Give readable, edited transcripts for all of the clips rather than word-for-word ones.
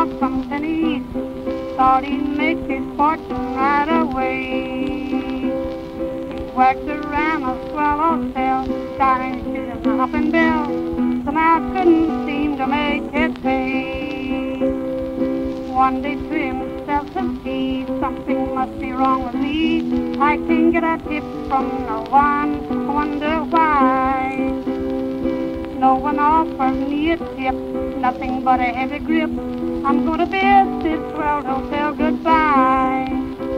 dog from Tennessee thought he'd make his fortune right away. He worked around a swell hotel, shining shoes and hopping bells, somehow couldn't seem to make it pay. One day to himself said he, something must be wrong with me. I can't get a tip from no one, I wonder why. No one offers me a tip, nothing but a heavy grip. I'm going to bid this world hotel goodbye.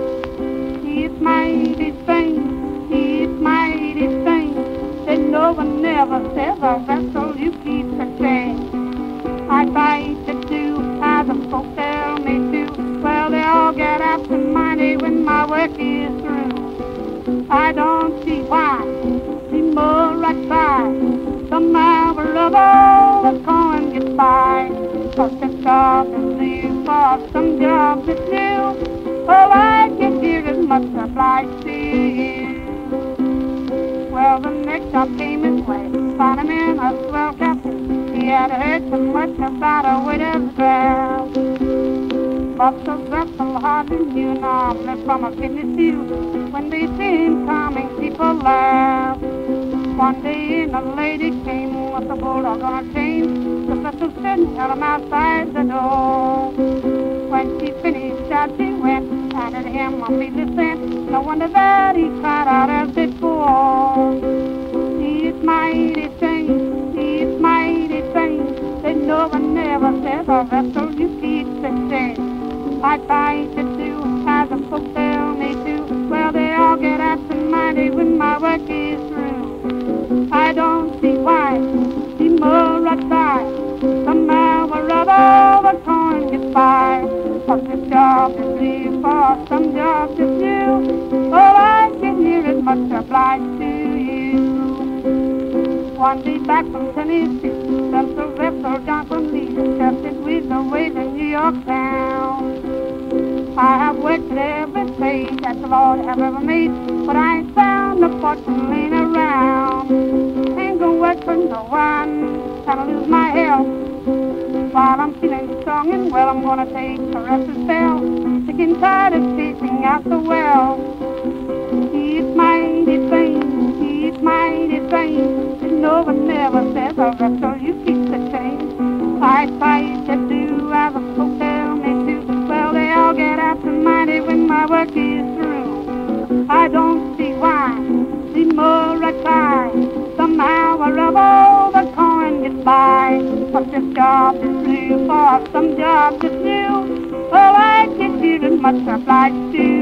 It's mighty strange, it's mighty strange that no one ever says a vessel you keep the change. I try to do as the folks tell me to. Well, they all get absent-minded when my work is through. I don't see why the more I try, somehow or other the coin gets by. 'Cause the job is new, for some jobs is new. Oh, I can hear as much obliged to you. Well, the next job came his way, found him in a swell cafe. He had heard so much about a waiter's grab. But the vessel hardly knew, normally from a kidney stew. When they see him coming, people laugh. One day a lady came with a bulldog on her chain. The vessel stood and held him outside the door. When she finished out, she went, handed him a meatless cent. No wonder that he cried out as before. It's mighty strange, it's mighty strange that no one ever says a vessel you keep the change. I try to do as the folks tell me to. Well, they all get absent-minded when my work is through. I don't see why the more I try, somehow or other the coin gets by. 'Cause this job is new, for some jobs is new. All I can hear is much obliged to you. One day back from Tennessee, Thompson-Sylvester Johnson Lee accepted with the ways in New York town. I have worked at every place that the Lord have ever made, but I ain't found a fortune laying around. Ain't gonna work for no one, gonna lose my health. While I'm feeling strong and well, I'm gonna take a rest spell. Sick and tired of chasing out the well. It's mighty strange, it's mighty strange that no one ever says a vessel you keep the change. I try to do as the folks tell me to. Well, they all get absent-minded when my work is through. I don't see why the more I try, somehow or other the coin gets by. But this job is new, for some jobs is new. All I can do is much obliged to